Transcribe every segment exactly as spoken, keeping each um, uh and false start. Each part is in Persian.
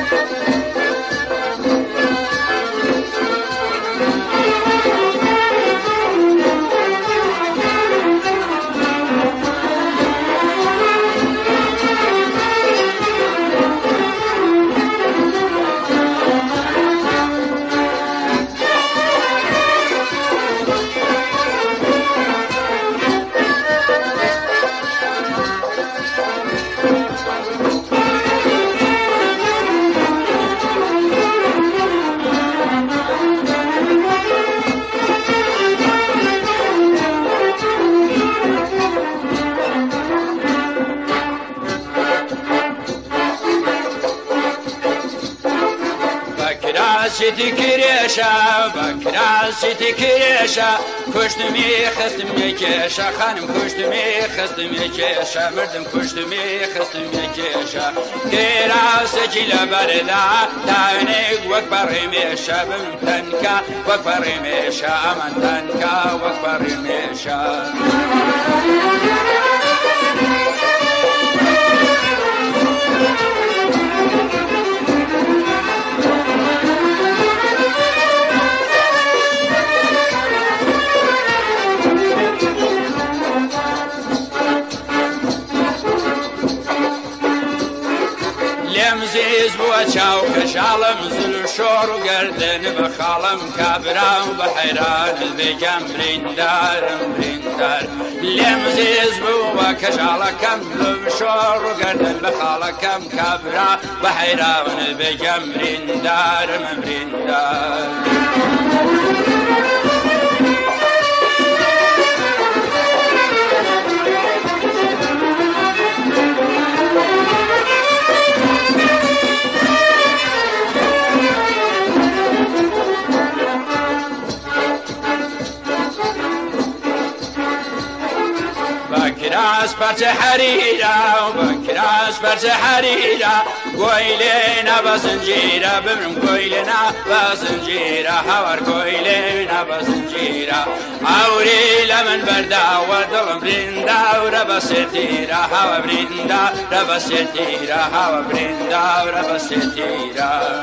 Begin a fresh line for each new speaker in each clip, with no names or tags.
سیتی کریشا بکرا سیتی کریشا کشتمی خستم یکیشا خانم کشتمی خستم یکیشا مردم کشتمی خستم یکیشا کرا سجل بردا تانیگ وک بریمیشا بم تنکا وک بریمیشا امان تنکا وک بریمیشا زيز بوچاو خشالم زل شور وقردن بخالم كابرا وبحيران البيجام بريندار بريندار لم زيز بوكشالكم شور وقردن بخالكم كابرا بحيران البيجام بريندار بريندار بكراس برت حريرة وبكراس برت حريرة قويلنا بزنجيرة بمرم قويلنا بزنجيرة حوار قويلنا بزنجيرة عوري لمن بردا ودلم برندا وربستيرة حوا برندا ربستيرة حوا برندا وربستيرة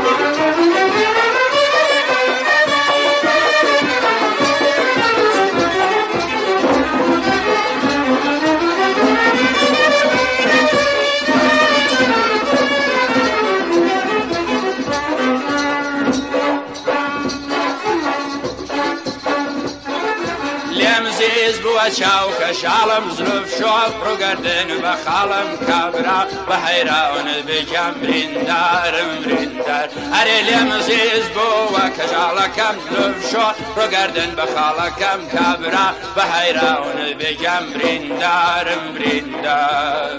زيز بوچاو كشالم زلف شوف رقردن بخالم كابرا بحيران بجام بريندار بريندار اري لم زيز بو كشالكم زلف شوف رقردن بخالكم كابرا بحيران بجام بريندار بريندار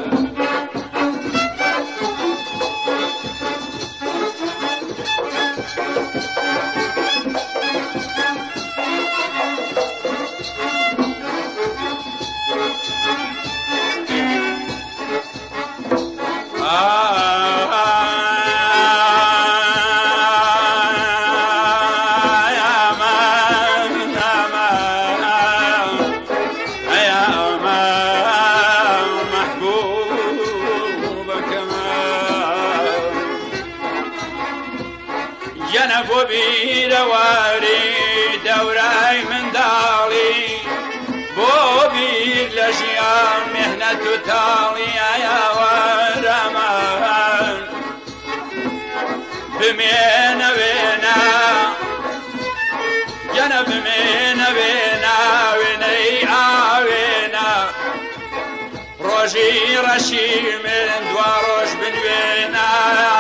جنب وبير واري دوراي من دالي بوبير لشيان مهنة تالي يا ورمان بمين وينا جنب من وينا ويني آوينا روجي رشي من دواروش بن وينا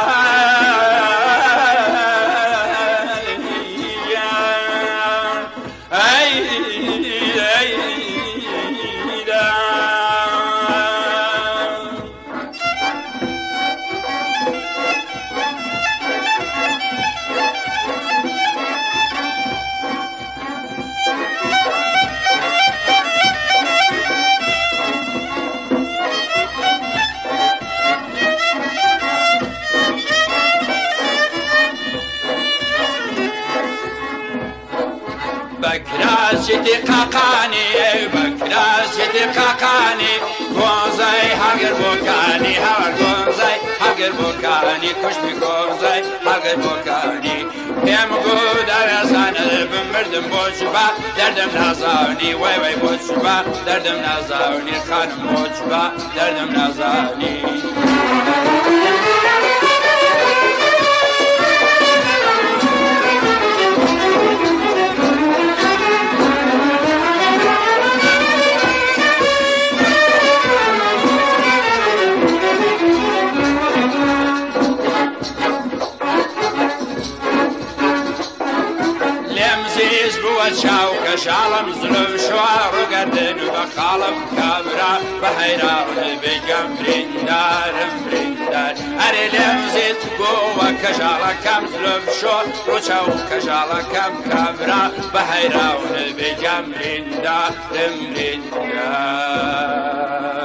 بكراسيتي قاقاني بكراسيتي قاقاني قوزي حقر بوكاني هاور قوزي حقر هەڵگر بۆکانی کوشتی کۆزای هەڵگر بۆکانی پێم گوت دەرەزانە بمردم بۆ چوبا دەردم نازانی وای وای بۆ چوبا دەردم نازانی خانم بۆ چوبا دەردم نازانی چاو کەشاڵم زلم شوا ڕووگەردن بە خاڵم کابرا بە حەیراون بێگەم بریندارم بریندار ئەرێ لێم زیت بۆوە کەژاڵەکەم زلم شۆ ڕووچاو کەژاڵەکەم کابرا بە حەیراون بێگەم بریندارم بریندار